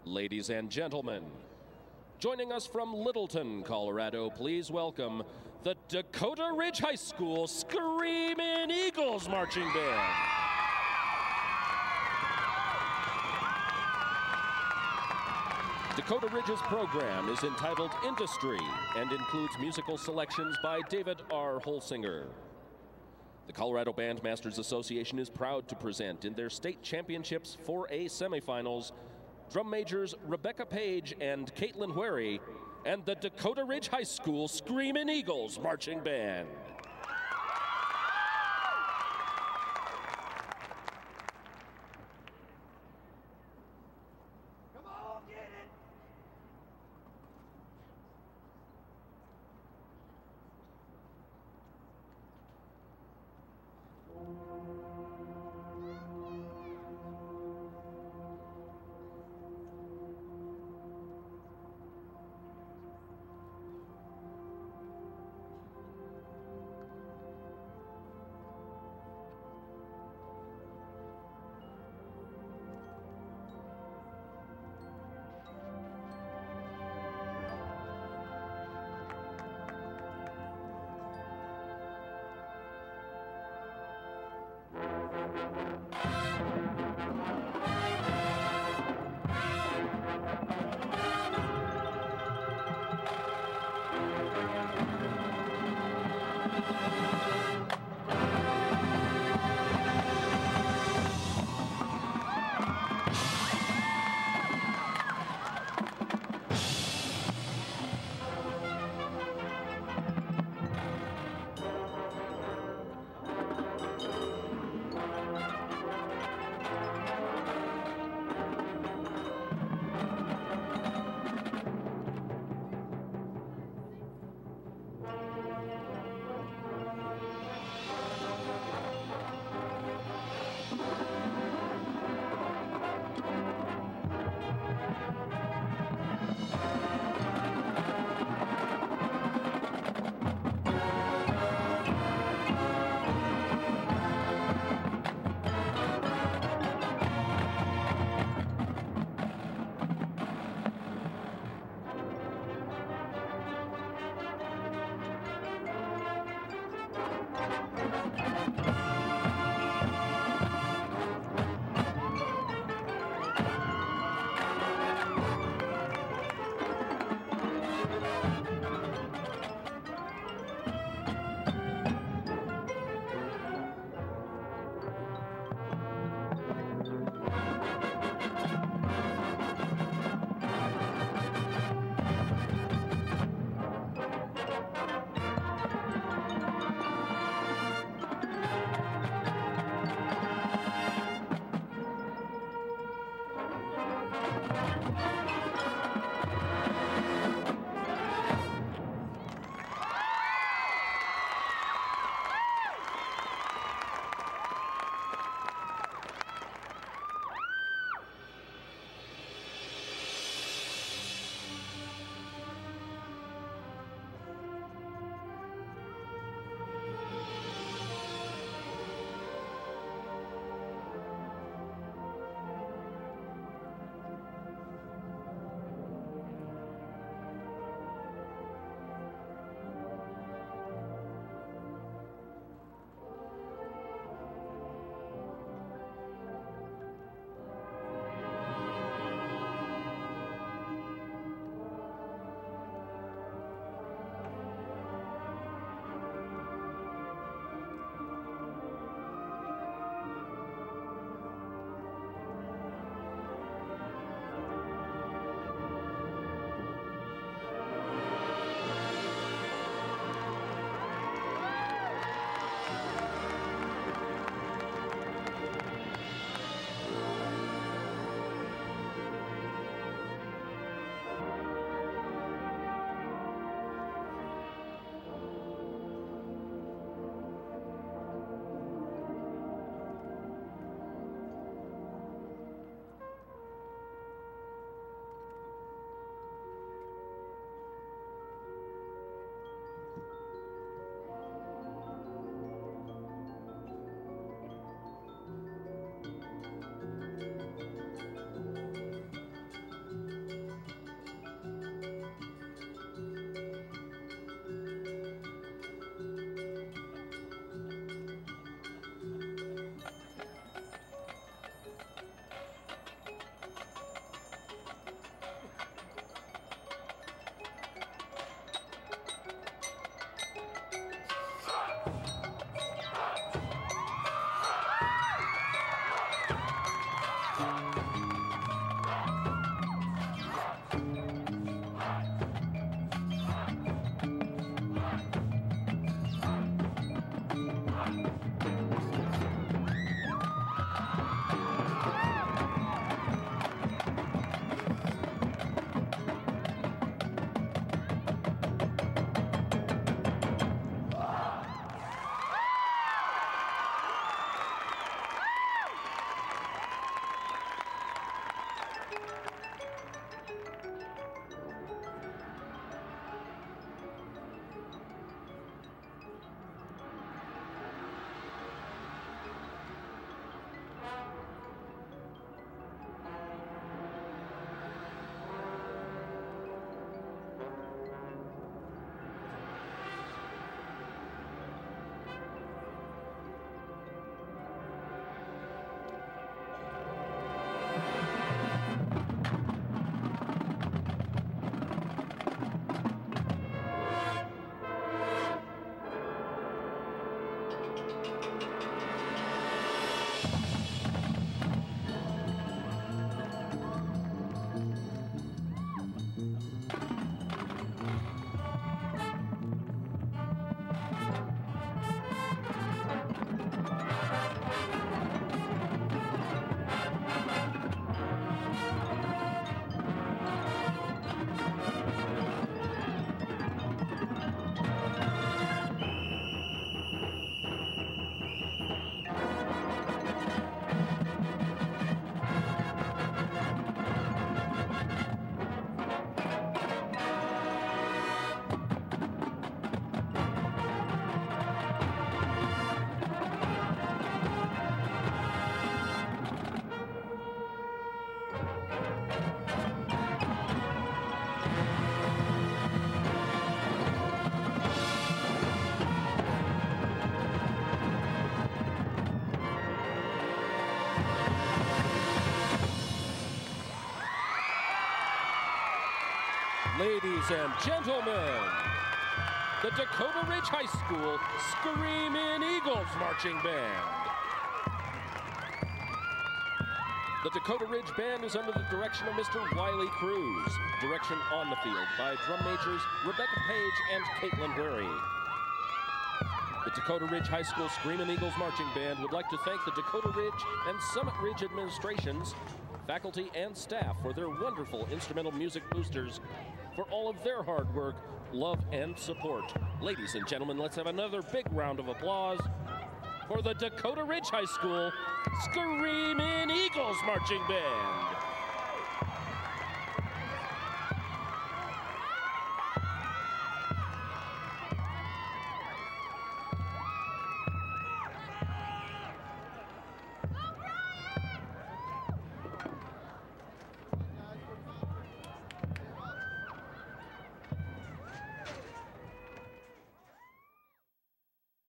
Ladies and gentlemen, joining us from Littleton, Colorado, please welcome the Dakota Ridge High School Screamin' Eagles Marching Band. Dakota Ridge's program is entitled Industry and includes musical selections by David R. Holsinger. The Colorado Bandmasters Association is proud to present in their state championships 4A semifinals drum majors Rebecca Page and Caitlin Wherry and the Dakota Ridge High School Screamin' Eagles Marching Band. Ladies and gentlemen, the Dakota Ridge High School Screamin' Eagles Marching Band. The Dakota Ridge Band is under the direction of Mr. Wiley Cruz. Direction on the field by drum majors Rebecca Page and Caitlin Wary. The Dakota Ridge High School Screamin' Eagles Marching Band would like to thank the Dakota Ridge and Summit Ridge administrations, faculty, and staff for their wonderful instrumental music boosters, for all of their hard work, love, and support. Ladies and gentlemen, let's have another big round of applause for the Dakota Ridge High School Screamin' Eagles Marching Band.